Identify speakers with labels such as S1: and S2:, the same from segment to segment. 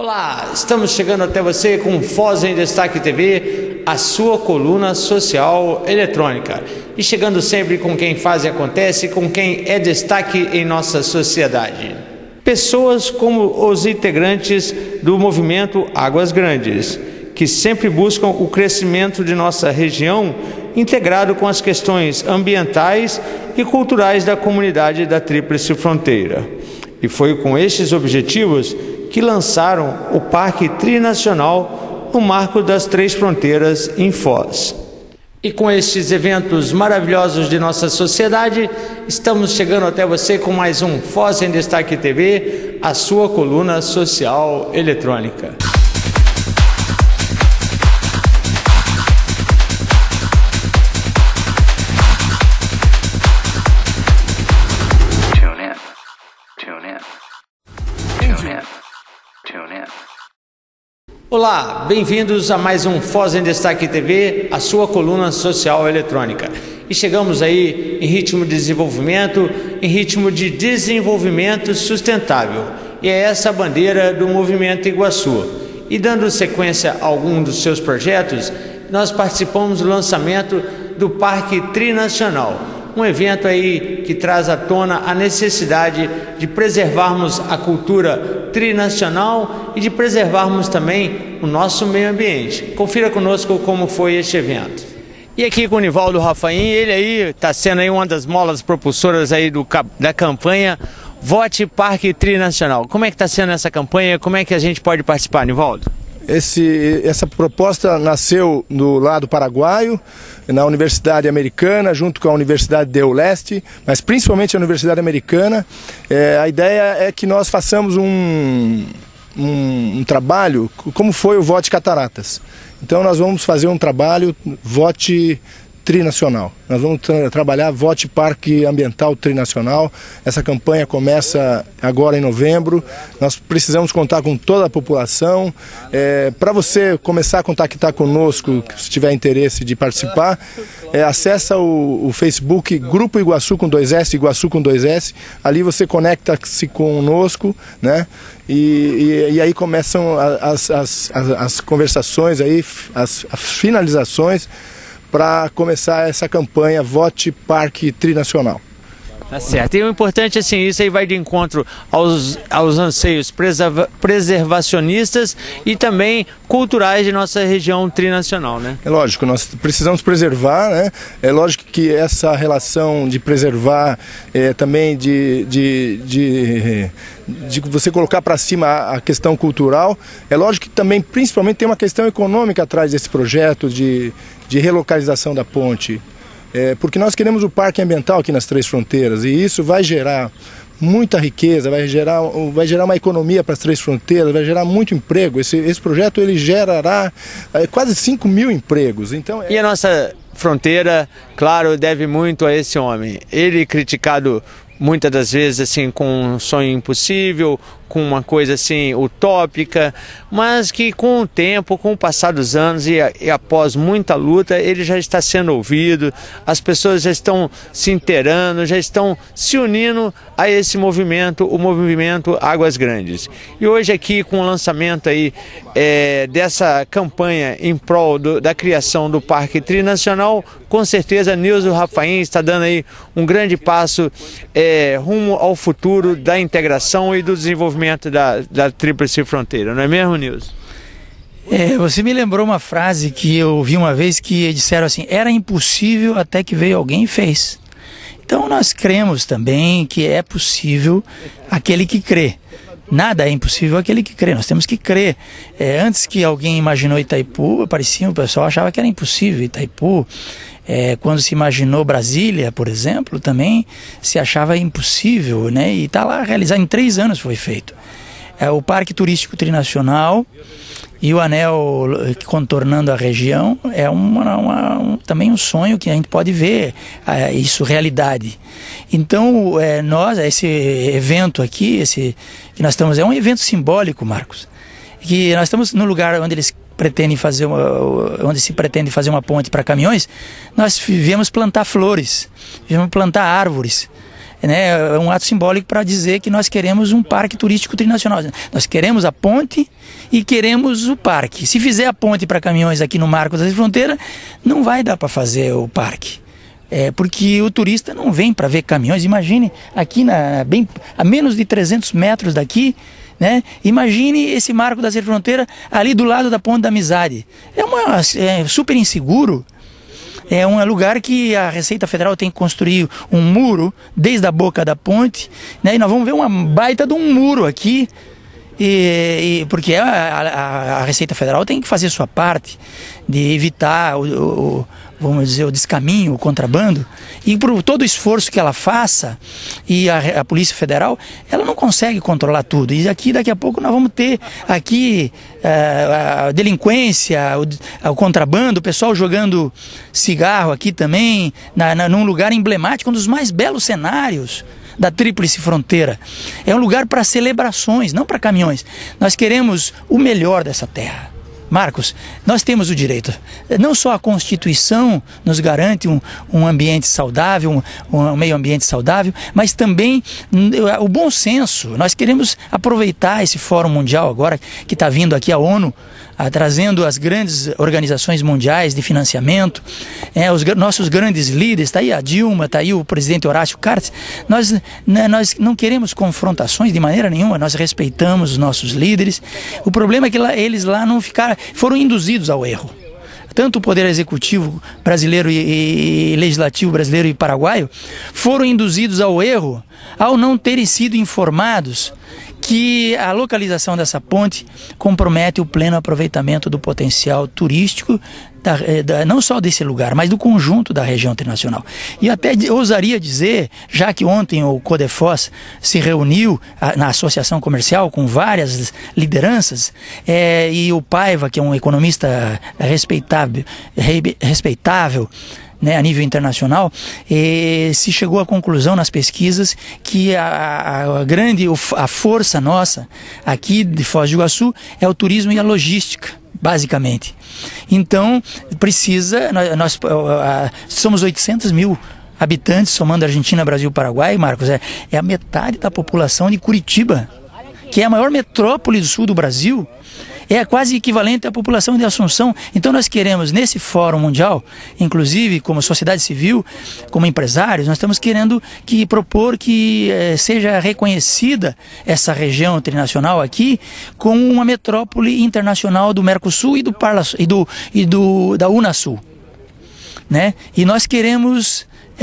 S1: Olá, estamos chegando até você com Foz em Destaque TV, a sua coluna social eletrônica. E chegando sempre com quem faz e acontece, com quem é destaque em nossa sociedade. Pessoas como os integrantes do movimento Águas Grandes, que sempre buscam o crescimento de nossa região, integrado com as questões ambientais e culturais da comunidade da Tríplice Fronteira. E foi com estes objetivos que lançaram o Parque Trinacional no marco das Três Fronteiras em Foz. E com estes eventos maravilhosos de nossa sociedade, estamos chegando até você com mais um Foz em Destaque TV, a sua coluna social eletrônica. Olá, bem-vindos a mais um Foz em Destaque TV, a sua coluna social eletrônica. E chegamos aí em ritmo de desenvolvimento, em ritmo de desenvolvimento sustentável. E é essa a bandeira do Movimento Iguaçu. E dando sequência a algum dos seus projetos, nós participamos do lançamento do Parque Trinacional, um evento aí que traz à tona a necessidade de preservarmos a cultura trinacional e de preservarmos também o nosso meio ambiente. Confira conosco como foi este evento. E aqui com o Nivaldo Rafaim, ele aí está sendo aí uma das molas propulsoras aí da campanha Vote Parque Trinacional. Como é que está sendo essa campanha? Como é que a gente pode participar, Nivaldo?
S2: Essa proposta nasceu do lado paraguaio, na Universidade Americana, junto com a Universidade de Leste, mas principalmente a Universidade Americana. A ideia é que nós façamos um trabalho, como foi o Vote Cataratas. Então nós vamos fazer um trabalho Vote Trinacional. Nós vamos trabalhar Vote Parque Ambiental Trinacional. Essa campanha começa agora em novembro. Nós precisamos contar com toda a população. Para você começar a contactar conosco, se tiver interesse de participar, acessa o Facebook Grupo Iguaçu com 2S, Iguaçu com 2S. Ali você conecta-se conosco, né? E aí começam as conversações, aí, as finalizações, para começar essa campanha Vote Parque Trinacional.
S1: Tá certo. E o importante, assim, isso aí vai de encontro aos anseios preservacionistas e também culturais de nossa região trinacional, né? É
S2: lógico, nós precisamos preservar, né? É lógico que essa relação de preservar, também de você colocar para cima a questão cultural, é lógico que também, principalmente, tem uma questão econômica atrás desse projeto de relocalização da ponte. Porque nós queremos o parque ambiental aqui nas Três Fronteiras e isso vai gerar muita riqueza, vai gerar uma economia para as Três Fronteiras, vai gerar muito emprego. Esse projeto ele gerará quase 5 mil empregos. Então,
S1: E a nossa fronteira, claro, deve muito a esse homem. Ele criticado muitas das vezes assim com um sonho impossível, com uma coisa assim utópica, mas que com o tempo, com o passar dos anos e após muita luta, ele já está sendo ouvido, as pessoas já estão se inteirando, já estão se unindo a esse movimento, o movimento Águas Grandes. E hoje aqui com o lançamento aí dessa campanha em prol da criação do Parque Trinacional, com certeza Nilson Rafaim está dando aí um grande passo rumo ao futuro da integração e do desenvolvimento da Tríplice Fronteira, não é mesmo, Nilson?
S3: Você me lembrou uma frase que eu ouvi uma vez que disseram assim: era impossível até que veio alguém e fez. Então nós cremos também que é possível aquele que crê. Nada é impossível aquele que crê, nós temos que crer. Antes que alguém imaginou Itaipu, o pessoal achava que era impossível Itaipu. Quando se imaginou Brasília, por exemplo, também se achava impossível, né? E está lá realizado, em 3 anos foi feito. O Parque Turístico Trinacional e o anel contornando a região é também um sonho que a gente pode ver isso realidade. Então, esse evento aqui, que nós estamos, é um evento simbólico, Marcos, que nós estamos no lugar onde onde se pretende fazer uma ponte para caminhões. Nós viemos plantar flores, viemos plantar árvores, né, é um ato simbólico para dizer que nós queremos um parque turístico trinacional. Nós queremos a ponte e queremos o parque. Se fizer a ponte para caminhões aqui no Marco da Fronteira, não vai dar para fazer o parque. Porque o turista não vem para ver caminhões. Imagine aqui bem a menos de 300 metros daqui, né? Imagine esse Marco da Fronteira ali do lado da Ponte da Amizade. É super inseguro. É um lugar que a Receita Federal tem que construir um muro desde a boca da ponte, né? E nós vamos ver uma baita de um muro aqui. Porque a Receita Federal tem que fazer sua parte de evitar vamos dizer, o descaminho, o contrabando, e por todo o esforço que ela faça, e a Polícia Federal, ela não consegue controlar tudo. E aqui, daqui a pouco, nós vamos ter aqui a delinquência, o contrabando, o pessoal jogando cigarro aqui também, num lugar emblemático, um dos mais belos cenários da Tríplice Fronteira. É um lugar para celebrações, não para caminhões. Nós queremos o melhor dessa terra. Marcos, nós temos o direito. Não só a Constituição nos garante um ambiente saudável, um meio ambiente saudável, mas também o bom senso. Nós queremos aproveitar esse Fórum Mundial agora, que está vindo aqui a ONU, trazendo as grandes organizações mundiais de financiamento, os nossos grandes líderes, está aí a Dilma, está aí o presidente Horácio Cartes. Nós não queremos confrontações de maneira nenhuma, nós respeitamos os nossos líderes. O problema é que eles lá não foram induzidos ao erro. Tanto o Poder Executivo brasileiro e Legislativo brasileiro e paraguaio foram induzidos ao erro ao não terem sido informados que a localização dessa ponte compromete o pleno aproveitamento do potencial turístico, não só desse lugar, mas do conjunto da região internacional. E até ousaria dizer, já que ontem o Codefos se reuniu na associação comercial com várias lideranças, e o Paiva, que é um economista respeitável, né, a nível internacional, se chegou à conclusão nas pesquisas que a força nossa aqui de Foz do Iguaçu é o turismo e a logística, basicamente. Então, nós somos 800 mil habitantes, somando Argentina, Brasil e Paraguai, Marcos, é a metade da população de Curitiba, que é a maior metrópole do sul do Brasil. É quase equivalente à população de Assunção. Então nós queremos, nesse Fórum Mundial, inclusive como sociedade civil, como empresários, nós estamos querendo propor que seja reconhecida essa região trinacional aqui como uma metrópole internacional do Mercosul e da Unasul, né? E nós queremos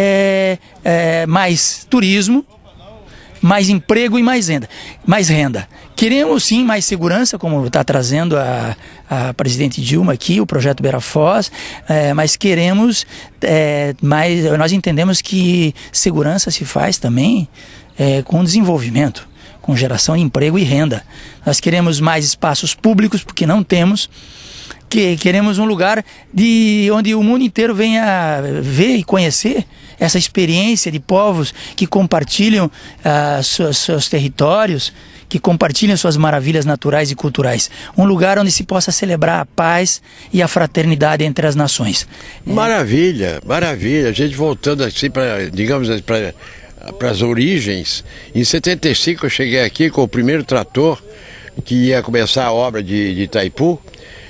S3: mais turismo, mais emprego e mais renda. Queremos sim mais segurança, como está trazendo a presidente Dilma aqui, o projeto Beira Foz, mas queremos mais. Nós entendemos que segurança se faz também com desenvolvimento, com geração de emprego e renda. Nós queremos mais espaços públicos, porque não temos. Queremos um lugar onde o mundo inteiro venha ver e conhecer essa experiência de povos que compartilham seus territórios, que compartilham suas maravilhas naturais e culturais. Um lugar onde se possa celebrar a paz e a fraternidade entre as nações.
S4: Maravilha, maravilha. A gente voltando assim para as origens. Em 75 eu cheguei aqui com o primeiro trator que ia começar a obra de Itaipu.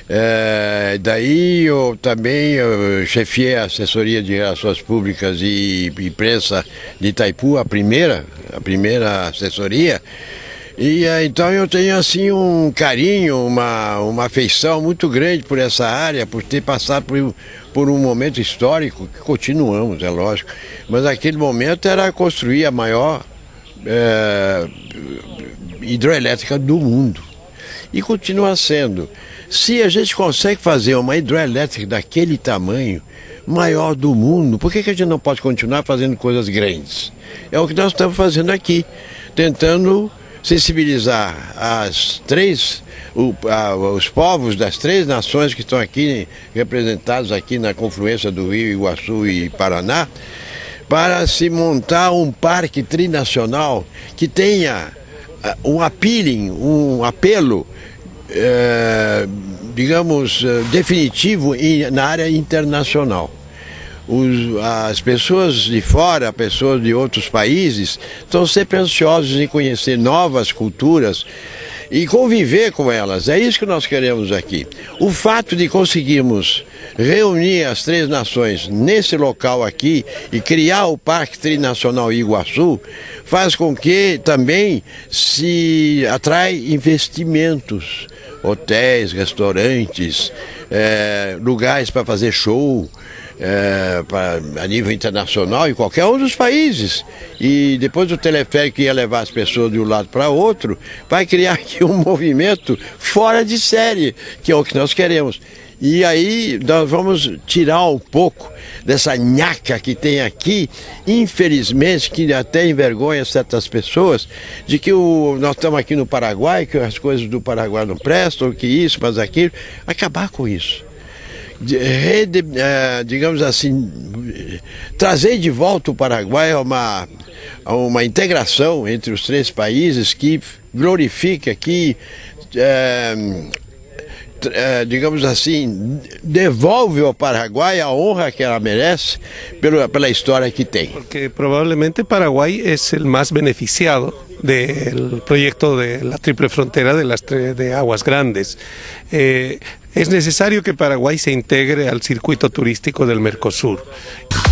S4: Daí eu também chefiei a assessoria de relações públicas e imprensa de Itaipu, a primeira assessoria. E então eu tenho assim um carinho, uma afeição muito grande por essa área, por ter passado por um momento histórico, que continuamos, é lógico, mas naquele momento era construir a maior hidroelétrica do mundo, e continua sendo. Se a gente consegue fazer uma hidroelétrica daquele tamanho, maior do mundo, por que a gente não pode continuar fazendo coisas grandes? É o que nós estamos fazendo aqui, tentando sensibilizar os povos das 3 nações que estão aqui, representados aqui na confluência do Rio Iguaçu e Paraná, para se montar um parque trinacional que tenha um apelo, digamos, definitivo na área internacional. as pessoas de fora, pessoas de outros países, estão sempre ansiosos em conhecer novas culturas e conviver com elas. É isso que nós queremos aqui. O fato de conseguirmos reunir as 3 nações nesse local aqui e criar o Parque Trinacional Iguaçu faz com que também se atrai investimentos, hotéis, restaurantes, lugares para fazer show, a nível internacional em qualquer um dos países. E depois o teleférico ia levar as pessoas de um lado para outro, vai criar aqui um movimento fora de série, que é o que nós queremos. E aí nós vamos tirar um pouco dessa nhaca que tem aqui, infelizmente, que até envergonha certas pessoas, de que nós estamos aqui no Paraguai, que as coisas do Paraguai não prestam, que isso, mas aquilo. Acabar com isso. Digamos assim, trazer de volta o Paraguai a uma integração entre os 3 países que glorifique aqui, digamos assim, devolve ao Paraguai a honra que ela merece pela história que tem.
S5: Porque provavelmente Paraguay es el más beneficiado del proyecto de la triple frontera de Aguas Grandes. Es necesario que Paraguay se integre al circuito turístico del Mercosur.